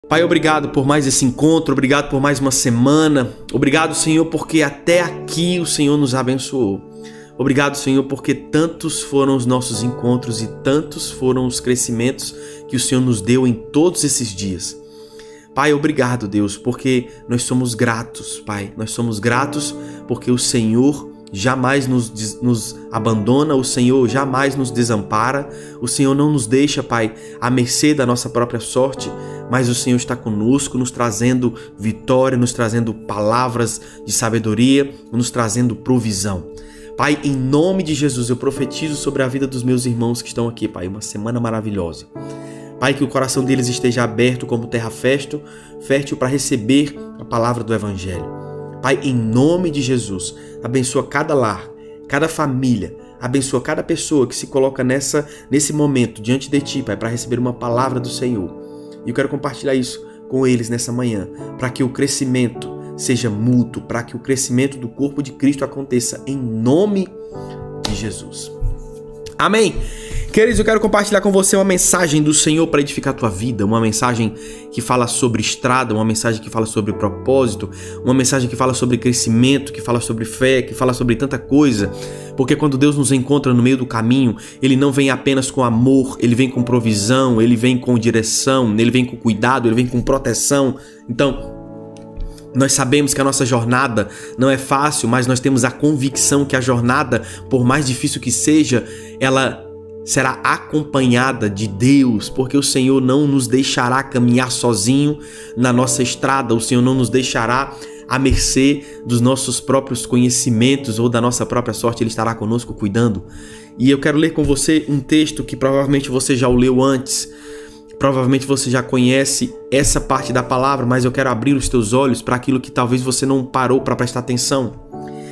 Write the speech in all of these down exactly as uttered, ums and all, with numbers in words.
Pai, obrigado por mais esse encontro, obrigado por mais uma semana. Obrigado, Senhor, porque até aqui o Senhor nos abençoou. Obrigado, Senhor, porque tantos foram os nossos encontros e tantos foram os crescimentos que o Senhor nos deu em todos esses dias. Pai, obrigado, Deus, porque nós somos gratos, Pai. Nós somos gratos porque o Senhor jamais nos, nos abandona, o Senhor jamais nos desampara, o Senhor não nos deixa, Pai, à mercê da nossa própria sorte, mas o Senhor está conosco, nos trazendo vitória, nos trazendo palavras de sabedoria, nos trazendo provisão. Pai, em nome de Jesus, eu profetizo sobre a vida dos meus irmãos que estão aqui, Pai, uma semana maravilhosa. Pai, que o coração deles esteja aberto como terra fértil, fértil para receber a palavra do Evangelho. Pai, em nome de Jesus, abençoa cada lar, cada família, abençoa cada pessoa que se coloca nessa, nesse momento diante de Ti, Pai, para receber uma palavra do Senhor. E eu quero compartilhar isso com eles nessa manhã, para que o crescimento seja mútuo, para que o crescimento do corpo de Cristo aconteça em nome de Jesus. Amém! Queridos, eu quero compartilhar com você uma mensagem do Senhor para edificar a tua vida, uma mensagem que fala sobre estrada, uma mensagem que fala sobre propósito, uma mensagem que fala sobre crescimento, que fala sobre fé, que fala sobre tanta coisa, porque quando Deus nos encontra no meio do caminho, Ele não vem apenas com amor, Ele vem com provisão, Ele vem com direção, Ele vem com cuidado, Ele vem com proteção. Então, nós sabemos que a nossa jornada não é fácil, mas nós temos a convicção que a jornada, por mais difícil que seja, ela será acompanhada de Deus, porque o Senhor não nos deixará caminhar sozinho na nossa estrada, o Senhor não nos deixará à mercê dos nossos próprios conhecimentos ou da nossa própria sorte, Ele estará conosco cuidando. E eu quero ler com você um texto que provavelmente você já o leu antes, provavelmente você já conhece essa parte da palavra, mas eu quero abrir os teus olhos para aquilo que talvez você não parou para prestar atenção.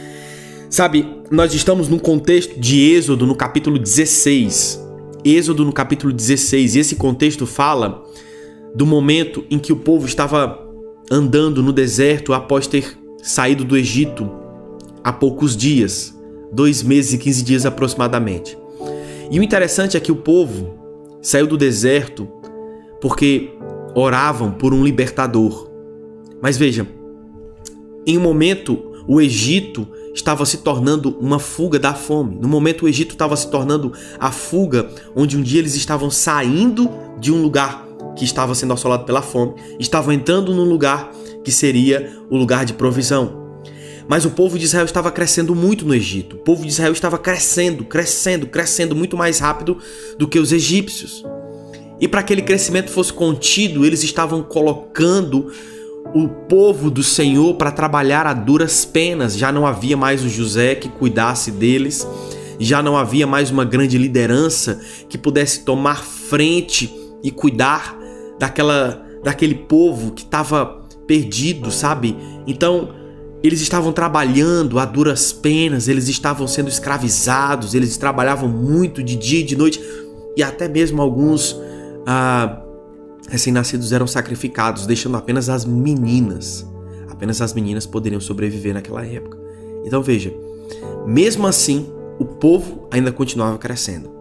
Sabe, nós estamos num contexto de Êxodo no capítulo dezesseis. Êxodo no capítulo dezesseis. E esse contexto fala do momento em que o povo estava andando no deserto após ter saído do Egito há poucos dias. Dois meses e quinze dias aproximadamente. E o interessante é que o povo saiu do deserto porque oravam por um libertador. Mas veja, em um momento o Egito estava se tornando uma fuga da fome. No momento o Egito estava se tornando a fuga onde um dia eles estavam saindo de um lugar que estava sendo assolado pela fome, estavam entrando num lugar que seria o lugar de provisão. Mas o povo de Israel estava crescendo muito no Egito. O povo de Israel estava crescendo, crescendo, crescendo muito mais rápido do que os egípcios. E para que aquele crescimento fosse contido, eles estavam colocando o povo do Senhor para trabalhar a duras penas. Já não havia mais o José que cuidasse deles, já não havia mais uma grande liderança que pudesse tomar frente e cuidar daquela, daquele povo que estava perdido, sabe? Então, eles estavam trabalhando a duras penas, eles estavam sendo escravizados, eles trabalhavam muito de dia e de noite, e até mesmo alguns ah, recém-nascidos eram sacrificados, deixando apenas as meninas. Apenas as meninas poderiam sobreviver naquela época. Então veja, mesmo assim, o povo ainda continuava crescendo.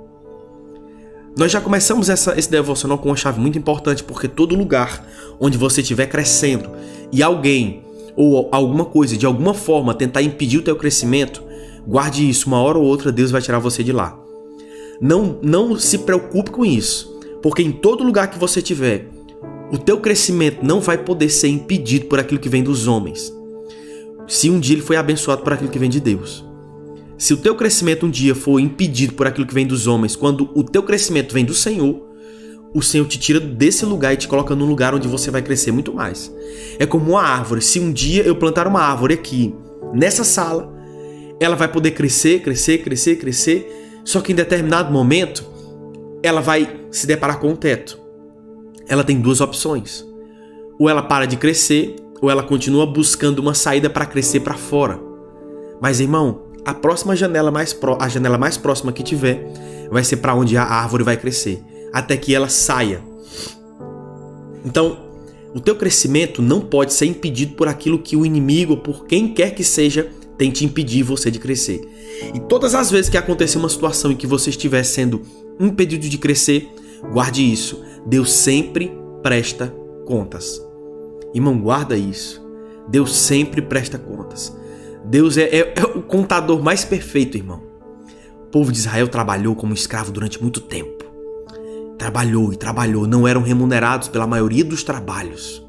Nós já começamos essa, esse devocional com uma chave muito importante, porque todo lugar onde você estiver crescendo e alguém ou alguma coisa, de alguma forma, tentar impedir o teu crescimento, guarde isso, uma hora ou outra Deus vai tirar você de lá. Não, não se preocupe com isso. Porque em todo lugar que você estiver, o teu crescimento não vai poder ser impedido por aquilo que vem dos homens. Se um dia ele foi abençoado por aquilo que vem de Deus. Se o teu crescimento um dia for impedido por aquilo que vem dos homens, quando o teu crescimento vem do Senhor, o Senhor te tira desse lugar e te coloca num lugar onde você vai crescer muito mais. É como uma árvore. Se um dia eu plantar uma árvore aqui, nessa sala, ela vai poder crescer, crescer, crescer, crescer, só que em determinado momento ela vai se deparar com um teto. Ela tem duas opções. Ou ela para de crescer, ou ela continua buscando uma saída para crescer para fora. Mas, irmão, a próxima janela mais pro... a janela mais próxima que tiver vai ser para onde a árvore vai crescer, até que ela saia. Então, o teu crescimento não pode ser impedido por aquilo que o inimigo, ou por quem quer que seja, tente impedir você de crescer. E todas as vezes que acontecer uma situação em que você estiver sendo impedido de crescer, guarde isso. Deus sempre presta contas. Irmão, guarda isso. Deus sempre presta contas. Deus é, é, é o contador mais perfeito, irmão. O povo de Israel trabalhou como escravo durante muito tempo. Trabalhou e trabalhou, não eram remunerados pela maioria dos trabalhos.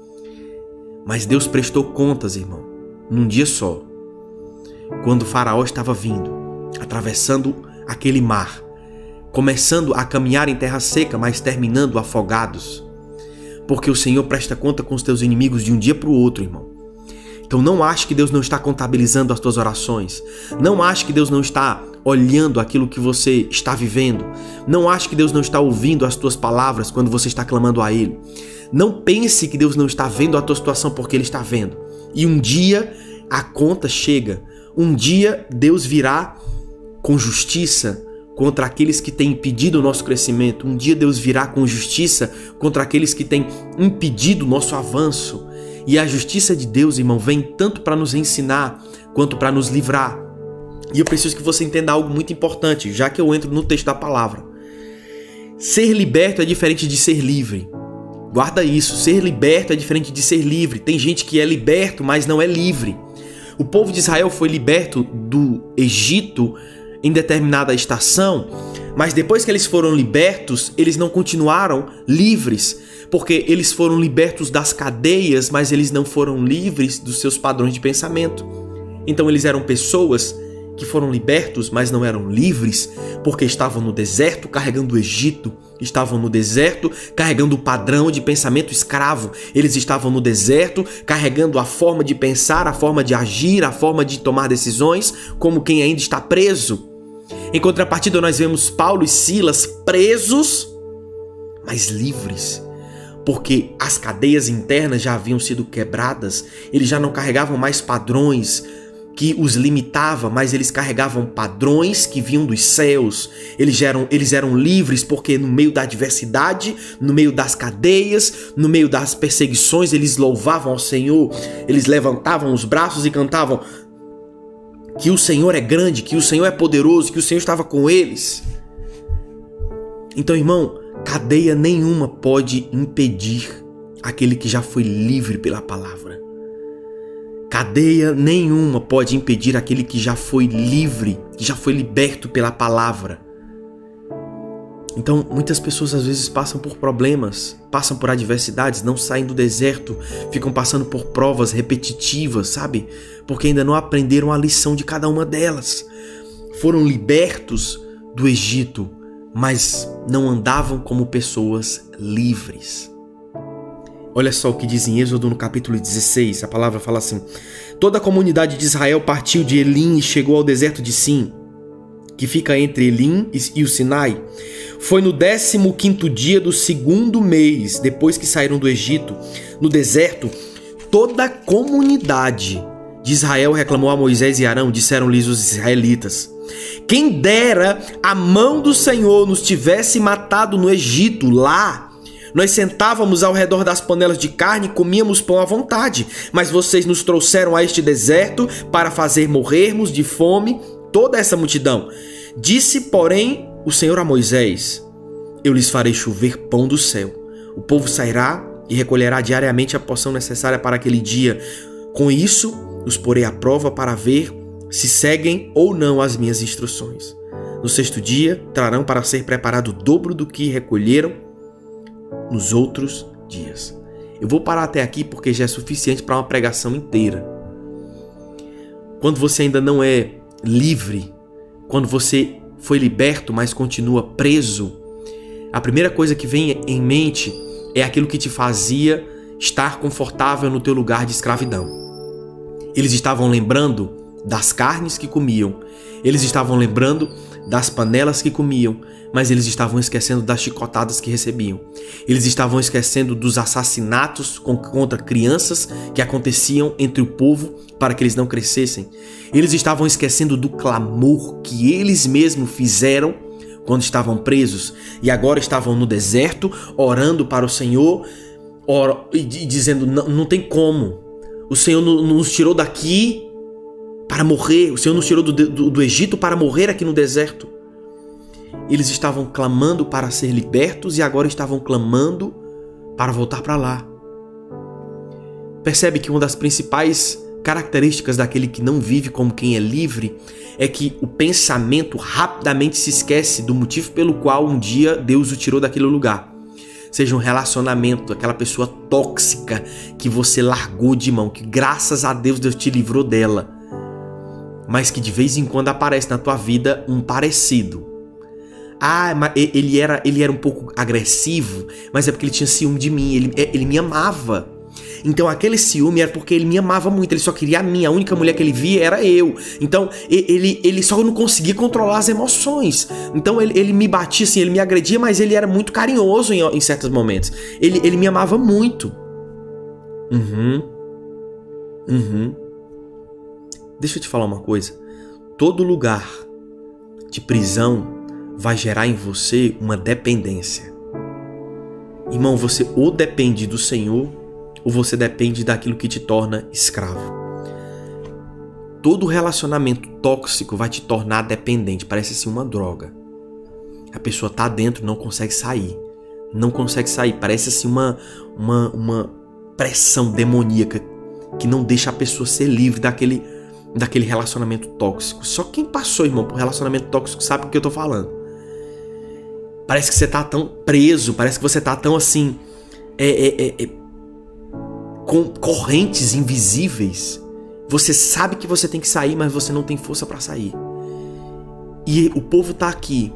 Mas Deus prestou contas, irmão, num dia só. Quando o faraó estava vindo, atravessando aquele mar, começando a caminhar em terra seca, mas terminando afogados. Porque o Senhor presta conta com os teus inimigos de um dia para o outro, irmão. Então não ache que Deus não está contabilizando as tuas orações. Não ache que Deus não está olhando aquilo que você está vivendo. Não ache que Deus não está ouvindo as tuas palavras quando você está clamando a Ele. Não pense que Deus não está vendo a tua situação, porque Ele está vendo. E um dia a conta chega. Um dia Deus virá com justiça contra aqueles que têm impedido o nosso crescimento. Um dia Deus virá com justiça contra aqueles que têm impedido o nosso avanço. E a justiça de Deus, irmão, vem tanto para nos ensinar quanto para nos livrar. E eu preciso que você entenda algo muito importante, já que eu entro no texto da palavra. Ser liberto é diferente de ser livre. Guarda isso, ser liberto é diferente de ser livre. Tem gente que é liberto, mas não é livre. O povo de Israel foi liberto do Egito em determinada estação, mas depois que eles foram libertos, eles não continuaram livres, porque eles foram libertos das cadeias, mas eles não foram livres dos seus padrões de pensamento. Então eles eram pessoas que foram libertos, mas não eram livres, porque estavam no deserto carregando o Egito, estavam no deserto carregando o padrão de pensamento escravo, eles estavam no deserto carregando a forma de pensar, a forma de agir, a forma de tomar decisões, como quem ainda está preso. Em contrapartida, nós vemos Paulo e Silas presos, mas livres, porque as cadeias internas já haviam sido quebradas, eles já não carregavam mais padrões que os limitava, mas eles carregavam padrões que vinham dos céus. Eles eram, eles eram livres porque no meio da adversidade, no meio das cadeias, no meio das perseguições, eles louvavam ao Senhor, eles levantavam os braços e cantavam que o Senhor é grande, que o Senhor é poderoso, que o Senhor estava com eles. Então, irmão, cadeia nenhuma pode impedir aquele que já foi livre pela palavra. Cadeia nenhuma pode impedir aquele que já foi livre, que já foi liberto pela palavra. Então, muitas pessoas às vezes passam por problemas, passam por adversidades, não saem do deserto, ficam passando por provas repetitivas, sabe? Porque ainda não aprenderam a lição de cada uma delas. Foram libertos do Egito, mas não andavam como pessoas livres. Olha só o que diz em Êxodo no capítulo dezesseis, a palavra fala assim: toda a comunidade de Israel partiu de Elim e chegou ao deserto de Sim, que fica entre Elim e o Sinai. Foi no décimo quinto dia do segundo mês, depois que saíram do Egito, no deserto, toda a comunidade de Israel reclamou a Moisés e Arão, disseram-lhes os israelitas: quem dera a mão do Senhor nos tivesse matado no Egito, lá nós sentávamos ao redor das panelas de carne e comíamos pão à vontade, mas vocês nos trouxeram a este deserto para fazer morrermos de fome toda essa multidão. Disse, porém, o Senhor a Moisés: eu lhes farei chover pão do céu. O povo sairá e recolherá diariamente a porção necessária para aquele dia. Com isso, os porei à prova para ver se seguem ou não as minhas instruções. No sexto dia, trarão para ser preparado o dobro do que recolheram nos outros dias. Eu vou parar até aqui porque já é suficiente para uma pregação inteira. Quando você ainda não é livre, quando você foi liberto, mas continua preso, a primeira coisa que vem em mente é aquilo que te fazia estar confortável no teu lugar de escravidão. Eles estavam lembrando das carnes que comiam, eles estavam lembrando das panelas que comiam, mas eles estavam esquecendo das chicotadas que recebiam. Eles estavam esquecendo dos assassinatos contra crianças que aconteciam entre o povo para que eles não crescessem. Eles estavam esquecendo do clamor que eles mesmos fizeram quando estavam presos e agora estavam no deserto orando para o Senhor e dizendo: não, não tem como. O Senhor nos tirou daqui para morrer. O Senhor nos tirou do, do, do Egito para morrer aqui no deserto. Eles estavam clamando para ser libertos e agora estavam clamando para voltar para lá. Percebe que uma das principais características daquele que não vive como quem é livre é que o pensamento rapidamente se esquece do motivo pelo qual um dia Deus o tirou daquele lugar. Seja um relacionamento, aquela pessoa tóxica que você largou de mão, que graças a Deus Deus te livrou dela, mas que de vez em quando aparece na tua vida um parecido. Ah, mas ele era, ele era um pouco agressivo, mas é porque ele tinha ciúme de mim, ele, ele me amava. Então aquele ciúme era porque ele me amava muito, ele só queria a mim, a única mulher que ele via era eu. Então ele, ele só não conseguia controlar as emoções. Então ele, ele me batia assim, ele me agredia, mas ele era muito carinhoso em, em certos momentos. Ele, ele me amava muito. Uhum. Uhum. Deixa eu te falar uma coisa. Todo lugar de prisão vai gerar em você uma dependência. Irmão, você ou depende do Senhor ou você depende daquilo que te torna escravo. Todo relacionamento tóxico vai te tornar dependente, parece assim uma droga. A pessoa tá dentro, não consegue sair. Não consegue sair, parece assim uma, uma, uma pressão demoníaca que não deixa a pessoa ser livre daquele, daquele relacionamento tóxico. Só quem passou, irmão, por relacionamento tóxico sabe o que eu tô falando. Parece que você tá tão preso, parece que você tá tão assim... É, é, é, é, com correntes invisíveis. Você sabe que você tem que sair, mas você não tem força para sair. E o povo tá aqui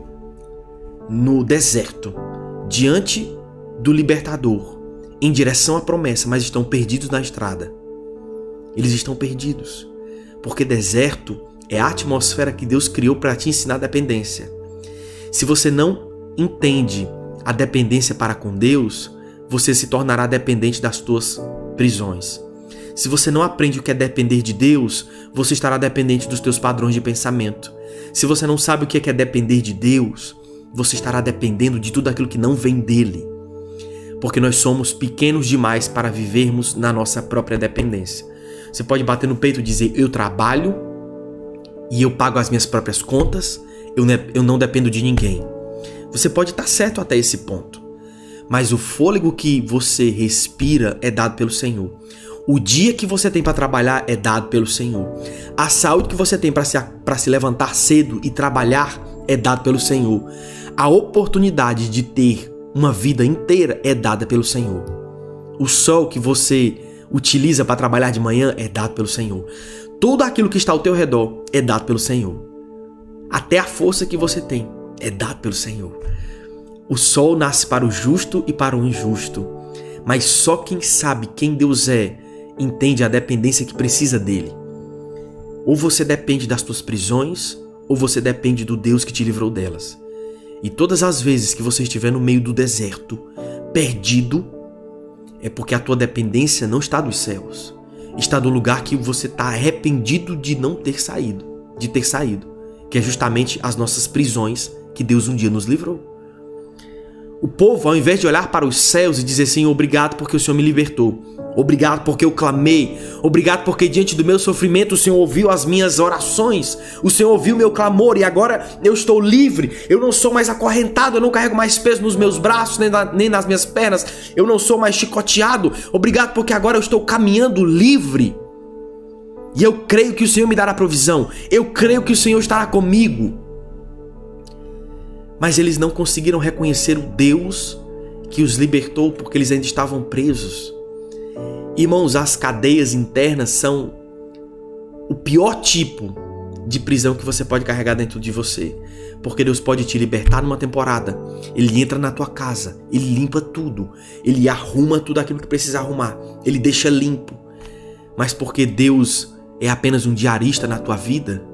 no deserto, diante do libertador, em direção à promessa, mas estão perdidos na estrada. Eles estão perdidos, porque deserto é a atmosfera que Deus criou para te ensinar a dependência. Se você não entende a dependência para com Deus, você se tornará dependente das tuas prisões. Se você não aprende o que é depender de Deus, você estará dependente dos teus padrões de pensamento. Se você não sabe o que é depender de Deus, você estará dependendo de tudo aquilo que não vem dele. Porque nós somos pequenos demais para vivermos na nossa própria dependência. Você pode bater no peito e dizer, eu trabalho e eu pago as minhas próprias contas, eu, ne- eu não dependo de ninguém. Você pode estar certo até esse ponto. Mas o fôlego que você respira é dado pelo Senhor. O dia que você tem para trabalhar é dado pelo Senhor. A saúde que você tem para se, para se levantar cedo e trabalhar é dado pelo Senhor. A oportunidade de ter uma vida inteira é dada pelo Senhor. O sol que você utiliza para trabalhar de manhã é dado pelo Senhor. Tudo aquilo que está ao teu redor é dado pelo Senhor. Até a força que você tem é dado pelo Senhor. O sol nasce para o justo e para o injusto, mas só quem sabe quem Deus é entende a dependência que precisa dele. Ou você depende das tuas prisões, ou você depende do Deus que te livrou delas. E todas as vezes que você estiver no meio do deserto, perdido, é porque a tua dependência não está dos céus. Está do lugar que você está arrependido de não ter saído, de ter saído, que é justamente as nossas prisões que Deus um dia nos livrou. O povo, ao invés de olhar para os céus e dizer assim, obrigado porque o Senhor me libertou, obrigado porque eu clamei, obrigado porque diante do meu sofrimento o Senhor ouviu as minhas orações, o Senhor ouviu o meu clamor e agora eu estou livre, eu não sou mais acorrentado, eu não carrego mais peso nos meus braços nem, na, nem nas minhas pernas, eu não sou mais chicoteado, obrigado porque agora eu estou caminhando livre e eu creio que o Senhor me dará provisão, eu creio que o Senhor estará comigo. Mas eles não conseguiram reconhecer o Deus que os libertou porque eles ainda estavam presos. Irmãos, as cadeias internas são o pior tipo de prisão que você pode carregar dentro de você. Porque Deus pode te libertar numa temporada. Ele entra na tua casa, Ele limpa tudo. Ele arruma tudo aquilo que precisa arrumar. Ele deixa limpo. Mas porque Deus é apenas um diarista na tua vida,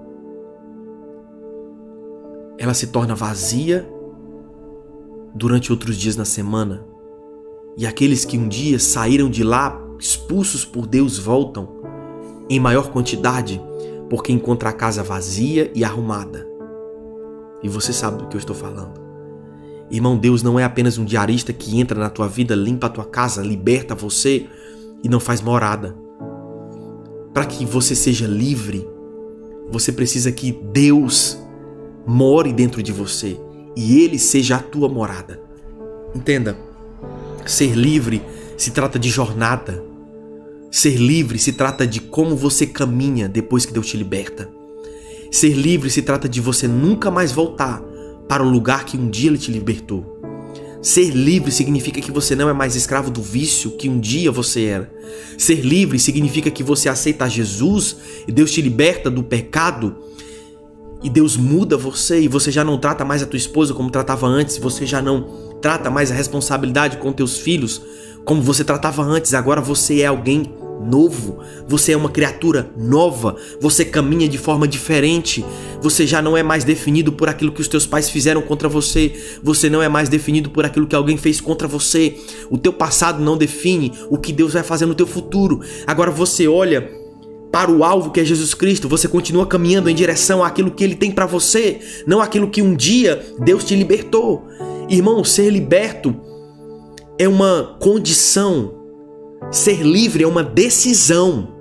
ela se torna vazia durante outros dias na semana. E aqueles que um dia saíram de lá expulsos por Deus voltam em maior quantidade porque encontram a casa vazia e arrumada. E você sabe do que eu estou falando. Irmão, Deus não é apenas um diarista que entra na tua vida, limpa a tua casa, liberta você e não faz morada. Para que você seja livre, você precisa que Deus more dentro de você e Ele seja a tua morada. Entenda, ser livre se trata de jornada. Ser livre se trata de como você caminha depois que Deus te liberta. Ser livre se trata de você nunca mais voltar para o lugar que um dia Ele te libertou. Ser livre significa que você não é mais escravo do vício que um dia você era. Ser livre significa que você aceita Jesus e Deus te liberta do pecado e Deus muda você e você já não trata mais a tua esposa como tratava antes, você já não trata mais a responsabilidade com teus filhos como você tratava antes. Agora você é alguém novo, você é uma criatura nova, você caminha de forma diferente, você já não é mais definido por aquilo que os teus pais fizeram contra você, você não é mais definido por aquilo que alguém fez contra você. O teu passado não define o que Deus vai fazer no teu futuro. Agora você olha para o alvo que é Jesus Cristo, você continua caminhando em direção àquilo que Ele tem para você, não aquilo que um dia Deus te libertou. Irmão, ser liberto é uma condição. Ser livre é uma decisão.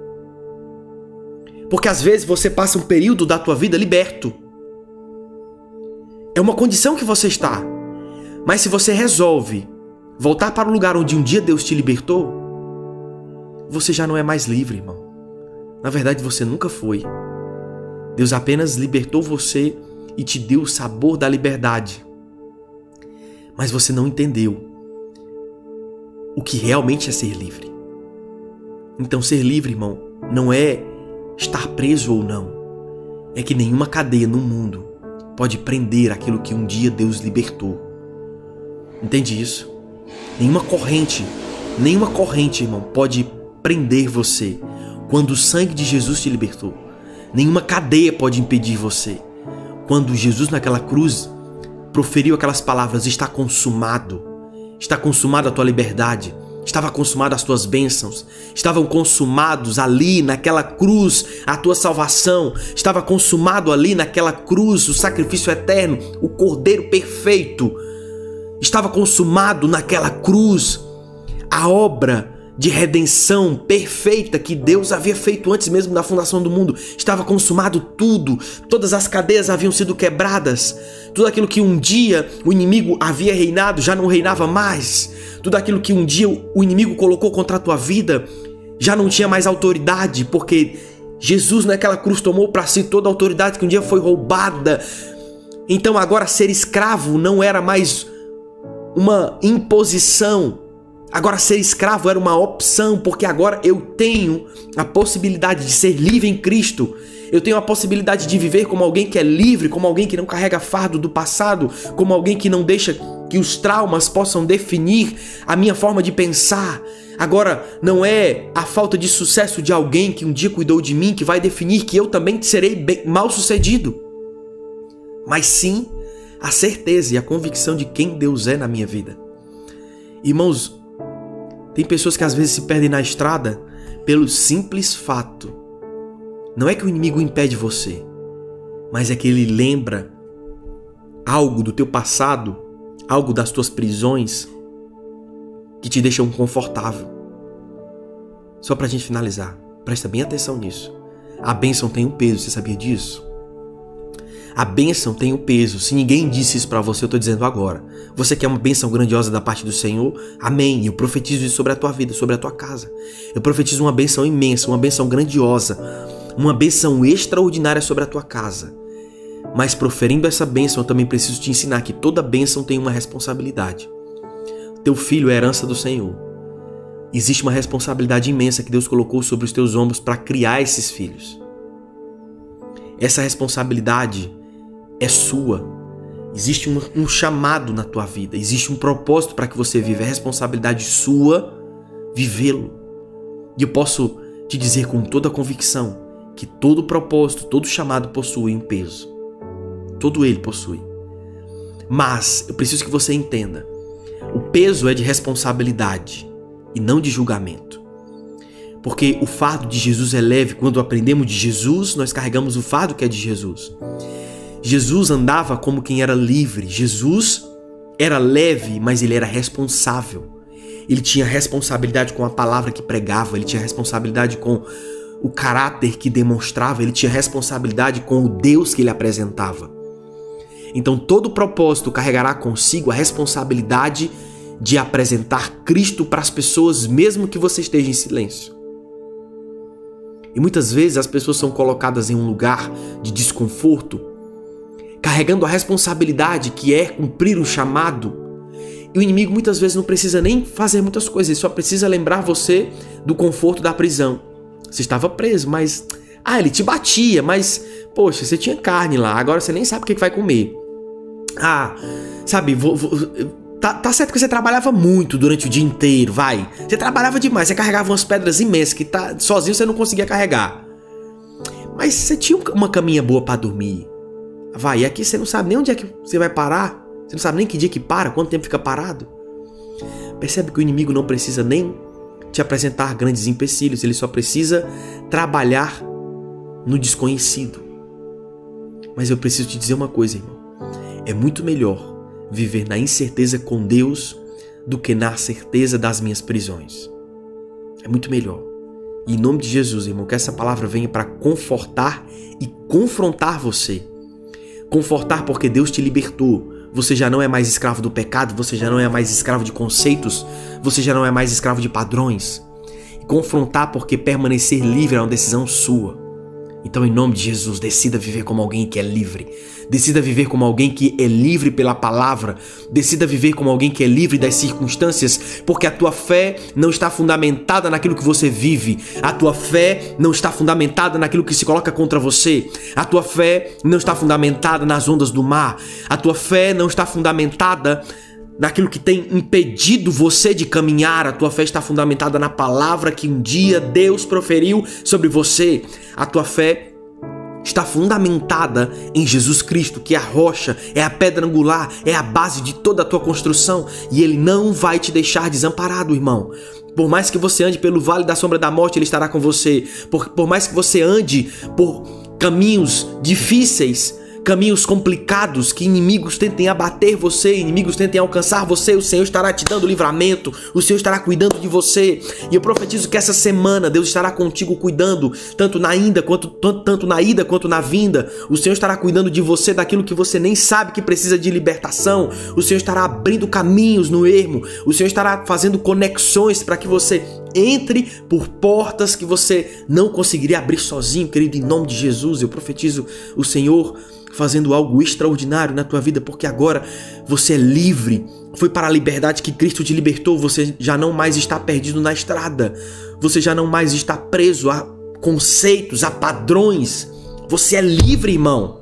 Porque às vezes você passa um período da tua vida liberto. É uma condição que você está. Mas se você resolve voltar para o lugar onde um dia Deus te libertou, você já não é mais livre, irmão. Na verdade, você nunca foi. Deus apenas libertou você e te deu o sabor da liberdade. Mas você não entendeu o que realmente é ser livre. Então ser livre, irmão, não é estar preso ou não. É que nenhuma cadeia no mundo pode prender aquilo que um dia Deus libertou. Entende isso? Nenhuma corrente, nenhuma corrente, irmão, pode prender você quando o sangue de Jesus te libertou. Nenhuma cadeia pode impedir você. Quando Jesus naquela cruz proferiu aquelas palavras: está consumado, está consumada a tua liberdade, estava consumada as tuas bênçãos, estavam consumados ali naquela cruz a tua salvação, estava consumado ali naquela cruz o sacrifício eterno, o Cordeiro perfeito, estava consumado naquela cruz a obra de redenção perfeita que Deus havia feito antes mesmo da fundação do mundo. Estava consumado tudo, todas as cadeias haviam sido quebradas, tudo aquilo que um dia o inimigo havia reinado já não reinava mais, tudo aquilo que um dia o inimigo colocou contra a tua vida já não tinha mais autoridade, porque Jesus naquela cruz tomou para si toda a autoridade que um dia foi roubada. Então agora ser escravo não era mais uma imposição. Agora ser escravo era uma opção, porque agora eu tenho a possibilidade de ser livre em Cristo. Eu tenho a possibilidade de viver como alguém que é livre, como alguém que não carrega fardo do passado, como alguém que não deixa que os traumas possam definir a minha forma de pensar. Agora não é a falta de sucesso de alguém que um dia cuidou de mim que vai definir que eu também serei bem, mal sucedido, mas sim a certeza e a convicção de quem Deus é na minha vida. Irmãos, tem pessoas que às vezes se perdem na estrada pelo simples fato. Não é que o inimigo impede você, mas é que ele lembra algo do teu passado, algo das tuas prisões, que te deixam confortável. Só pra gente finalizar, presta bem atenção nisso. A bênção tem um peso, você sabia disso? A bênção tem um peso. Se ninguém disse isso pra você, eu tô dizendo agora. Você quer uma bênção grandiosa da parte do Senhor? Amém. Eu profetizo isso sobre a tua vida, sobre a tua casa. Eu profetizo uma bênção imensa, uma bênção grandiosa, uma bênção extraordinária sobre a tua casa. Mas proferindo essa bênção, eu também preciso te ensinar que toda bênção tem uma responsabilidade. Teu filho é herança do Senhor. Existe uma responsabilidade imensa que Deus colocou sobre os teus ombros para criar esses filhos. Essa responsabilidade é sua. Existe um, um chamado na tua vida, existe um propósito para que você viva. É responsabilidade sua vivê-lo. E eu posso te dizer com toda a convicção que todo propósito, todo chamado possui um peso. Todo ele possui. Mas eu preciso que você entenda: o peso é de responsabilidade e não de julgamento. Porque o fardo de Jesus é leve. Quando aprendemos de Jesus, nós carregamos o fardo que é de Jesus. Jesus andava como quem era livre. Jesus era leve, mas ele era responsável. Ele tinha responsabilidade com a palavra que pregava, ele tinha responsabilidade com o caráter que demonstrava, ele tinha responsabilidade com o Deus que ele apresentava. Então todo propósito carregará consigo a responsabilidade de apresentar Cristo para as pessoas, mesmo que você esteja em silêncio. E muitas vezes as pessoas são colocadas em um lugar de desconforto, carregando a responsabilidade que é cumprir o chamado. E o inimigo muitas vezes não precisa nem fazer muitas coisas, ele só precisa lembrar você do conforto da prisão. Você estava preso, mas... Ah, ele te batia, mas... Poxa, você tinha carne lá, agora você nem sabe o que vai comer. Ah, sabe, vou, vou, tá, tá certo que você trabalhava muito durante o dia inteiro, vai. Você trabalhava demais, você carregava umas pedras imensas que tá, sozinho você não conseguia carregar. Mas você tinha uma caminha boa pra dormir. Vai, e aqui você não sabe nem onde é que você vai parar. Você não sabe nem que dia que para, quanto tempo fica parado. Percebe que o inimigo não precisa nem te apresentar grandes empecilhos, ele só precisa trabalhar no desconhecido. Mas eu preciso te dizer uma coisa, irmão. É muito melhor viver na incerteza com Deus do que na certeza das minhas prisões. É muito melhor. E em nome de Jesus, irmão, que essa palavra venha para confortar e confrontar você. Confortar porque Deus te libertou. Você já não é mais escravo do pecado, você já não é mais escravo de conceitos, você já não é mais escravo de padrões. E confrontar porque permanecer livre é uma decisão sua. Então, em nome de Jesus, decida viver como alguém que é livre. Decida viver como alguém que é livre pela palavra. Decida viver como alguém que é livre das circunstâncias, porque a tua fé não está fundamentada naquilo que você vive. A tua fé não está fundamentada naquilo que se coloca contra você. A tua fé não está fundamentada nas ondas do mar. A tua fé não está fundamentada naquilo que tem impedido você de caminhar. A tua fé está fundamentada na palavra que um dia Deus proferiu sobre você. A tua fé está fundamentada em Jesus Cristo, que é a rocha, é a pedra angular, é a base de toda a tua construção, e Ele não vai te deixar desamparado, irmão. Por mais que você ande pelo vale da sombra da morte, Ele estará com você. Por, por mais que você ande por caminhos difíceis, caminhos complicados, que inimigos tentem abater você, inimigos tentem alcançar você, o Senhor estará te dando livramento, o Senhor estará cuidando de você. E eu profetizo que essa semana Deus estará contigo cuidando, tanto na ida quanto, tanto, tanto na ida quanto na vinda. O Senhor estará cuidando de você daquilo que você nem sabe que precisa de libertação. O Senhor estará abrindo caminhos no ermo. O Senhor estará fazendo conexões para que você entre por portas que você não conseguiria abrir sozinho, querido. Em nome de Jesus, eu profetizo o Senhor fazendo algo extraordinário na tua vida, porque agora você é livre. Foi para a liberdade que Cristo te libertou. Você já não mais está perdido na estrada. Você já não mais está preso a conceitos, a padrões. Você é livre, irmão.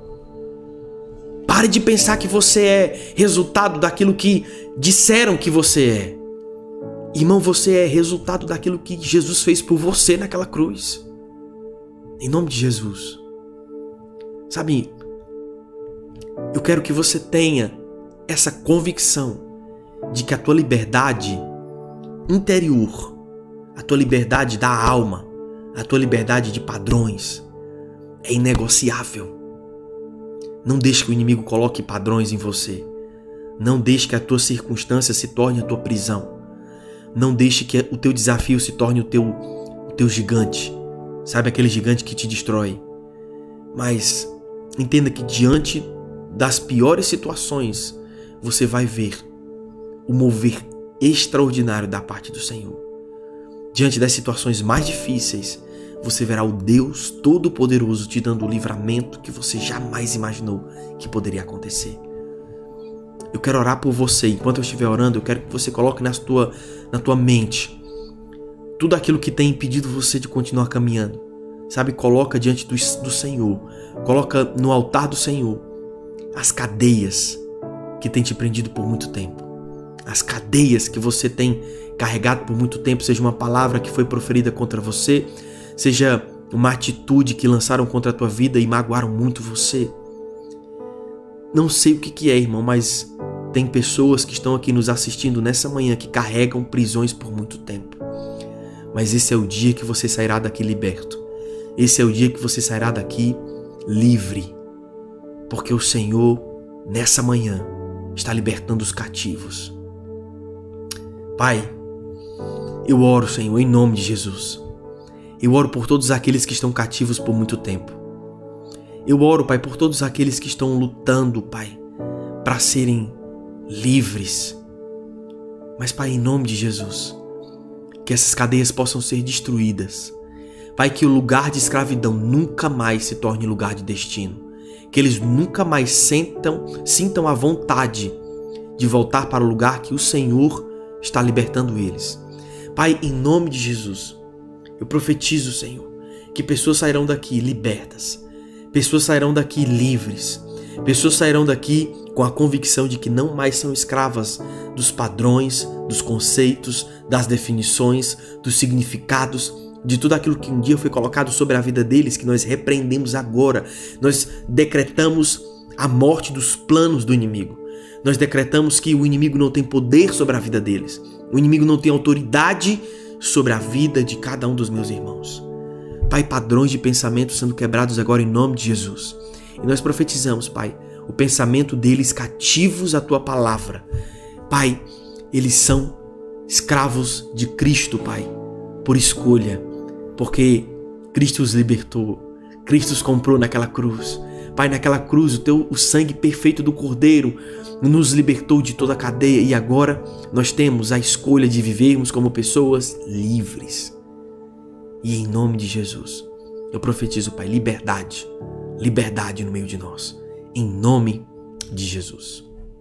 Pare de pensar que você é resultado daquilo que disseram que você é. Irmão, você é resultado daquilo que Jesus fez por você naquela cruz. Em nome de Jesus. Sabe, eu quero que você tenha essa convicção de que a tua liberdade interior, a tua liberdade da alma, a tua liberdade de padrões é inegociável. Não deixe que o inimigo coloque padrões em você. Não deixe que a tua circunstância se torne a tua prisão. Não deixe que o teu desafio se torne o teu, o teu gigante. Sabe, aquele gigante que te destrói. Mas entenda que diante das piores situações, você vai ver o mover extraordinário da parte do Senhor. Diante das situações mais difíceis, você verá o Deus Todo-Poderoso te dando o livramento que você jamais imaginou que poderia acontecer. Eu quero orar por você. Enquanto eu estiver orando, eu quero que você coloque na tua, na tua mente tudo aquilo que tem impedido você de continuar caminhando. Sabe, coloca diante do, do Senhor. Coloca no altar do Senhor as cadeias que tem te prendido por muito tempo. As cadeias que você tem carregado por muito tempo, seja uma palavra que foi proferida contra você, seja uma atitude que lançaram contra a tua vida e magoaram muito você. Não sei o que que é, irmão, mas tem pessoas que estão aqui nos assistindo nessa manhã que carregam prisões por muito tempo. Mas esse é o dia que você sairá daqui liberto. Esse é o dia que você sairá daqui livre. Porque o Senhor, nessa manhã, está libertando os cativos. Pai, eu oro, Senhor, em nome de Jesus. Eu oro por todos aqueles que estão cativos por muito tempo. Eu oro, Pai, por todos aqueles que estão lutando, Pai, para serem livres. Mas, Pai, em nome de Jesus, que essas cadeias possam ser destruídas. Pai, que o lugar de escravidão nunca mais se torne lugar de destino. Que eles nunca mais sentam, sintam a vontade de voltar para o lugar que o Senhor está libertando eles. Pai, em nome de Jesus, eu profetizo, Senhor, que pessoas sairão daqui libertas, pessoas sairão daqui livres, pessoas sairão daqui com a convicção de que não mais são escravas dos padrões, dos conceitos, das definições, dos significados, de tudo aquilo que um dia foi colocado sobre a vida deles, que nós repreendemos agora. Nós decretamos a morte dos planos do inimigo. Nós decretamos que o inimigo não tem poder sobre a vida deles. O inimigo não tem autoridade sobre a vida de cada um dos meus irmãos. Pai, padrões de pensamento sendo quebrados agora em nome de Jesus. E nós profetizamos, Pai, o pensamento deles cativos à Tua palavra. Pai, eles são escravos de Cristo, Pai, por escolha, porque Cristo os libertou, Cristo os comprou naquela cruz. Pai, naquela cruz, o teu o sangue perfeito do Cordeiro nos libertou de toda a cadeia e agora nós temos a escolha de vivermos como pessoas livres. E em nome de Jesus, eu profetizo, Pai, liberdade, liberdade no meio de nós, em nome de Jesus.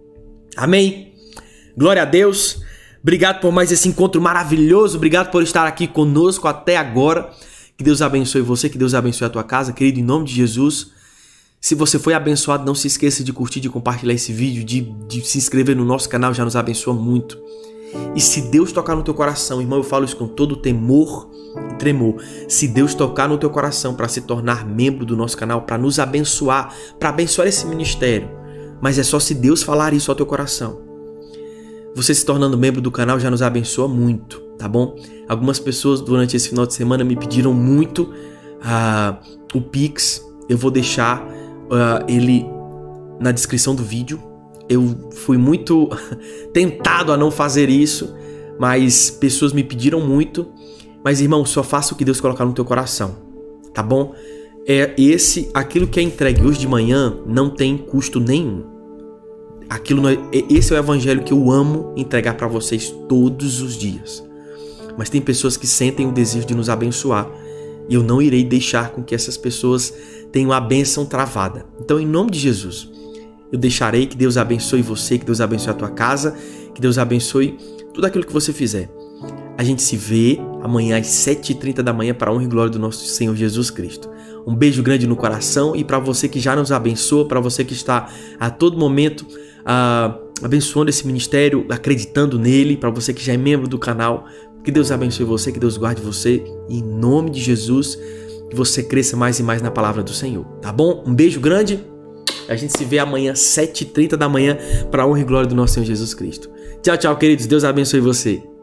Amém? Glória a Deus. Obrigado por mais esse encontro maravilhoso, obrigado por estar aqui conosco até agora. Que Deus abençoe você, que Deus abençoe a tua casa, querido, em nome de Jesus. Se você foi abençoado, não se esqueça de curtir, de compartilhar esse vídeo, de, de se inscrever no nosso canal, já nos abençoa muito. E se Deus tocar no teu coração, irmão, eu falo isso com todo temor e tremor. Se Deus tocar no teu coração para se tornar membro do nosso canal, para nos abençoar, para abençoar esse ministério, mas é só se Deus falar isso ao teu coração. Você se tornando membro do canal já nos abençoa muito, tá bom? Algumas pessoas durante esse final de semana me pediram muito uh, o Pix. Eu vou deixar Uh, ele na descrição do vídeo. Eu fui muito tentado a não fazer isso, mas pessoas me pediram muito. Mas, irmão, só faça o que Deus colocar no teu coração, tá bom? É esse, aquilo que é entregue hoje de manhã não tem custo nenhum. Aquilo não é, esse é o evangelho que eu amo entregar para vocês todos os dias. Mas tem pessoas que sentem o desejo de nos abençoar e eu não irei deixar com que essas pessoas tenham a bênção travada. Então, em nome de Jesus, eu deixarei. Que Deus abençoe você, que Deus abençoe a tua casa, que Deus abençoe tudo aquilo que você fizer. A gente se vê amanhã às sete e trinta da manhã para a honra e glória do nosso Senhor Jesus Cristo. Um beijo grande no coração e para você que já nos abençoa, para você que está a todo momento uh, abençoando esse ministério, acreditando nele, para você que já é membro do canal, que Deus abençoe você, que Deus guarde você, em nome de Jesus, que você cresça mais e mais na palavra do Senhor, tá bom? Um beijo grande, a gente se vê amanhã às sete e trinta da manhã para a honra e glória do nosso Senhor Jesus Cristo. Tchau, tchau, queridos, Deus abençoe você.